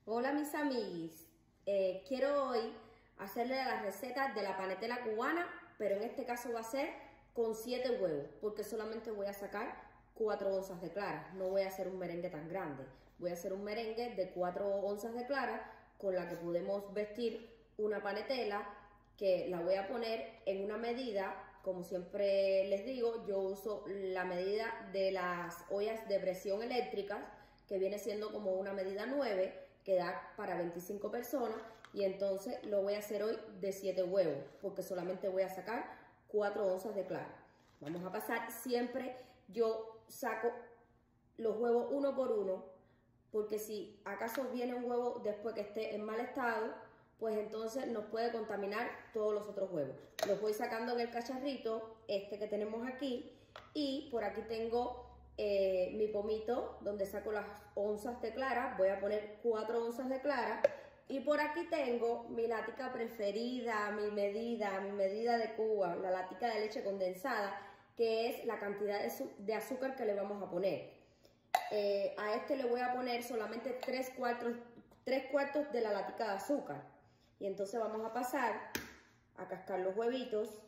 Hola mis amiguis, quiero hoy hacerle la receta de la panetela cubana, pero en este caso va a ser con 7 huevos, porque solamente voy a sacar 4 onzas de clara. No voy a hacer un merengue tan grande, voy a hacer un merengue de 4 onzas de clara con la que podemos vestir una panetela que la voy a poner en una medida, como siempre les digo, yo uso la medida de las ollas de presión eléctricas, que viene siendo como una medida 9, que da para 25 personas, y entonces lo voy a hacer hoy de 7 huevos, porque solamente voy a sacar 4 onzas de clara. Vamos a pasar, siempre yo saco los huevos uno por uno, porque si acaso viene un huevo después que esté en mal estado, pues entonces nos puede contaminar todos los otros huevos. Los voy sacando en el cacharrito, este que tenemos aquí, y por aquí tengo mi pomito donde saco las onzas de clara. Voy a poner 4 onzas de clara, y por aquí tengo mi latica preferida, mi medida de Cuba, la latica de leche condensada, que es la cantidad de azúcar que le vamos a poner. A este le voy a poner solamente 3 cuartos de la latica de azúcar, y entonces vamos a pasar a cascar los huevitos.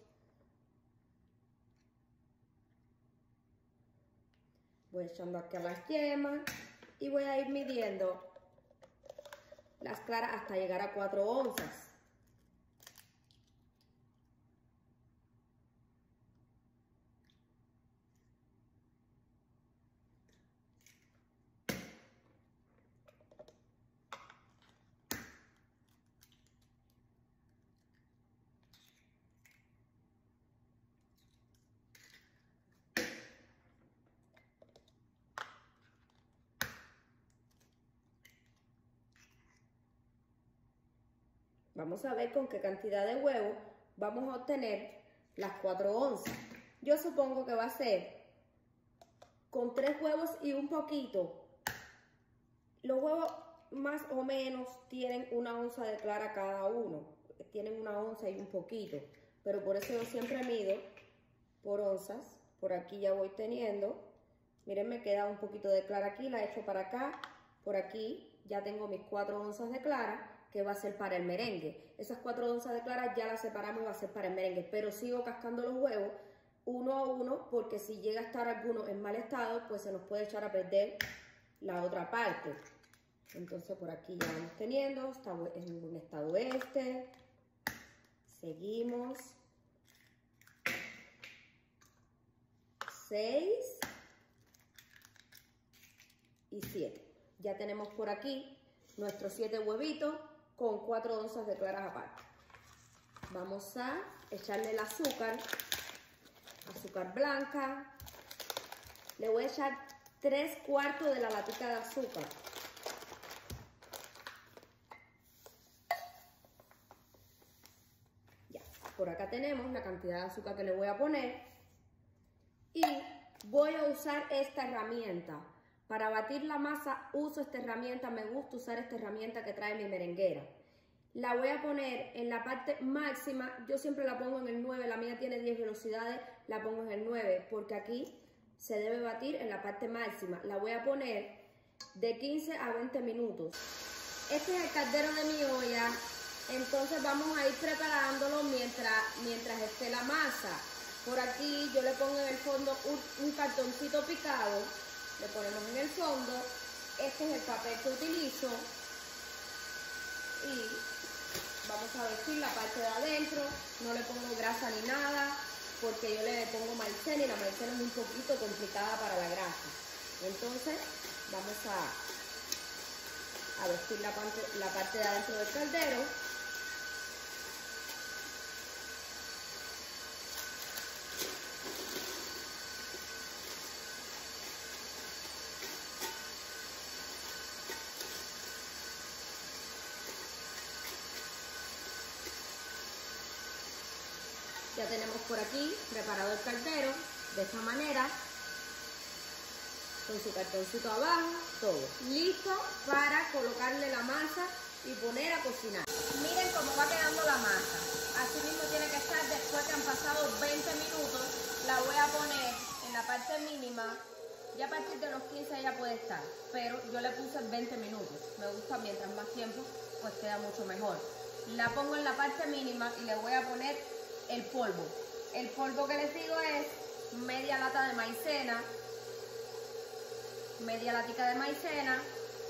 Voy echando aquí a las yemas y voy a ir midiendo las claras hasta llegar a 4 onzas. Vamos a ver con qué cantidad de huevos vamos a obtener las 4 onzas. Yo supongo que va a ser con 3 huevos y un poquito. Los huevos más o menos tienen 1 onza de clara cada uno. Tienen 1 onza y un poquito. Pero por eso yo siempre mido por onzas. Por aquí ya voy teniendo. Miren, me queda un poquito de clara aquí, la echo para acá. Por aquí ya tengo mis 4 onzas de clara, que va a ser para el merengue. Esas 4 onzas de clara ya las separamos y va a ser para el merengue, pero sigo cascando los huevos uno a uno, porque si llega a estar alguno en mal estado, pues se nos puede echar a perder la otra parte. Entonces por aquí ya vamos teniendo, está en un estado este. Seguimos. 6 y 7. Ya tenemos por aquí nuestros 7 huevitos con 4 onzas de claras aparte. Vamos a echarle el azúcar blanca. Le voy a echar 3 cuartos de la latica de azúcar. Ya, por acá tenemos la cantidad de azúcar que le voy a poner. Y voy a usar esta herramienta. Para batir la masa uso esta herramienta, me gusta usar esta herramienta que trae mi merenguera. La voy a poner en la parte máxima, yo siempre la pongo en el 9, la mía tiene 10 velocidades, la pongo en el 9, porque aquí se debe batir en la parte máxima. La voy a poner de 15 a 20 minutos. Este es el caldero de mi olla, entonces vamos a ir preparándolo mientras esté la masa. Por aquí yo le pongo en el fondo un cartoncito picado, le ponemos en el fondo. Este es el papel que utilizo, y vamos a vestir la parte de adentro. No le pongo grasa ni nada, porque yo le pongo maicena, y la maicena es un poquito complicada para la grasa. Entonces vamos a vestir la parte de adentro del caldero. Ya tenemos por aquí preparado el caldero de esta manera, con su cartoncito abajo, todo listo para colocarle la masa y poner a cocinar. Miren cómo va quedando la masa. Así mismo tiene que estar después que han pasado 20 minutos. La voy a poner en la parte mínima Ya a partir de los 15 ya puede estar, pero yo le puse 20 minutos. Me gusta mientras más tiempo, pues queda mucho mejor. La pongo en la parte mínima y le voy a poner el polvo. El polvo que les digo es media lata de maicena, media latica de maicena,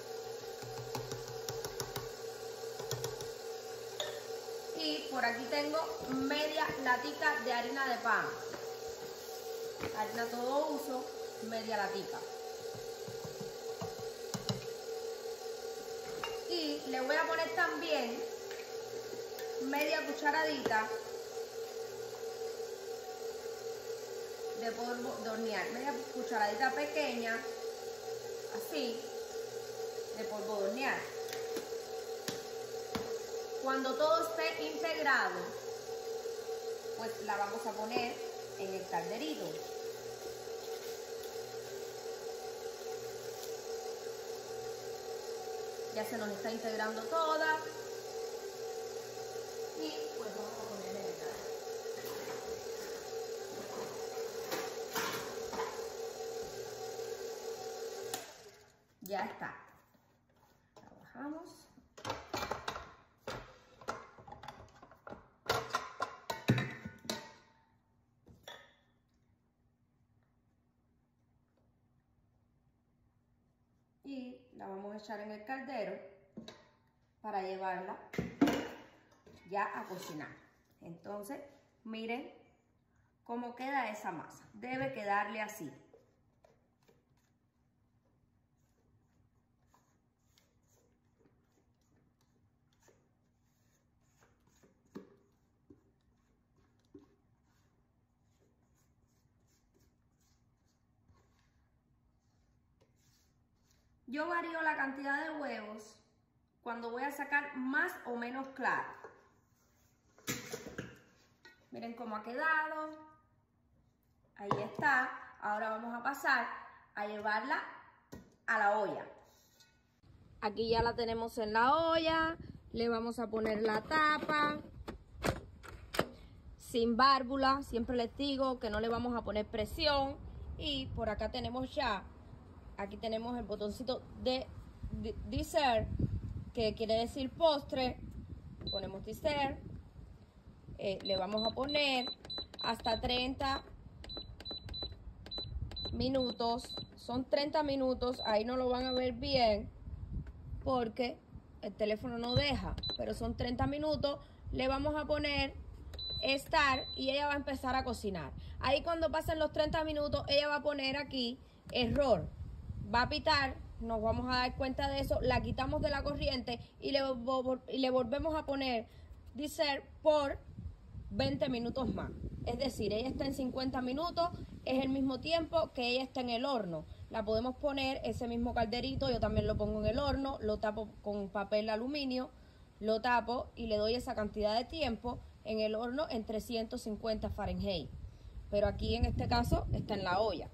y por aquí tengo media latica de harina de pan, harina todo uso, media latica. Y le voy a poner también media cucharadita de polvo de hornear, media cucharadita pequeña, así, de polvo de hornear. Cuando todo esté integrado, pues la vamos a poner en el calderito. Ya se nos está integrando toda. Y pues vamos a ponerle el caldo. Ya está. La bajamos. Y la vamos a echar en el caldero para llevarla ya a cocinar. Entonces, miren cómo queda esa masa. Debe quedarle así. Yo varío la cantidad de huevos cuando voy a sacar más o menos claro. Miren cómo ha quedado. Ahí está. Ahora vamos a pasar a llevarla a la olla. Aquí ya la tenemos en la olla. Le vamos a poner la tapa. Sin válvula. Siempre les digo que no le vamos a poner presión. Y por acá tenemos ya. Aquí tenemos el botoncito de dessert, que quiere decir postre. Ponemos dessert. Le vamos a poner hasta 30 minutos. Son 30 minutos. Ahí no lo van a ver bien porque el teléfono no deja. Pero son 30 minutos. Le vamos a poner start y ella va a empezar a cocinar. Ahí cuando pasen los 30 minutos, ella va a poner aquí error. Va a pitar, nos vamos a dar cuenta de eso, la quitamos de la corriente y le volvemos a poner dessert por 20 minutos más. Es decir, ella está en 50 minutos, es el mismo tiempo que ella está en el horno. La podemos poner ese mismo calderito, yo también lo pongo en el horno, lo tapo con papel aluminio, lo tapo y le doy esa cantidad de tiempo en el horno en 350 Fahrenheit. Pero aquí en este caso está en la olla.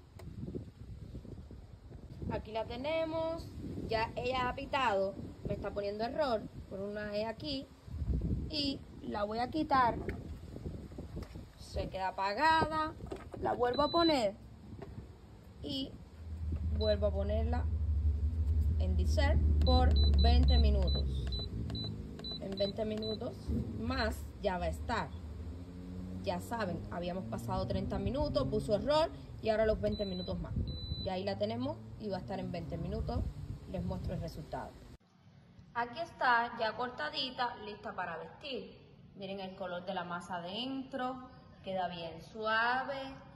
Aquí la tenemos, ya ella ha pitado, me está poniendo error, por una E aquí, y la voy a quitar, se queda apagada, la vuelvo a poner y vuelvo a ponerla en dessert por 20 minutos. En 20 minutos más ya va a estar. Ya saben, habíamos pasado 30 minutos, puso error y ahora los 20 minutos más. Y ahí la tenemos y va a estar en 20 minutos. Les muestro el resultado. Aquí está ya cortadita, lista para vestir. Miren el color de la masa adentro, queda bien suave.